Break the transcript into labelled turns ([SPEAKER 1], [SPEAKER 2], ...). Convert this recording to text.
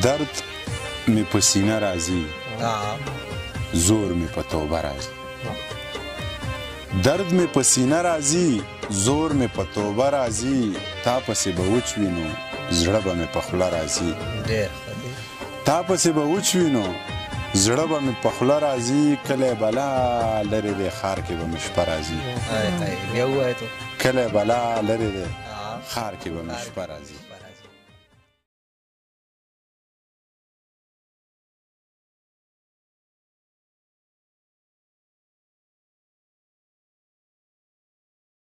[SPEAKER 1] درد می په سینه راځي زور می په توبه راځي درد می په سینه راځي زور می په توبه راځي تا پسې به وچوینو زړه به می په خوله راځي تا پسې به وچوینو زړه به می په خوله راځي کلی بلا لرې دی ښار کې به می شپه راځي کلی بلا لرې دی ښار کې به می شپه راځي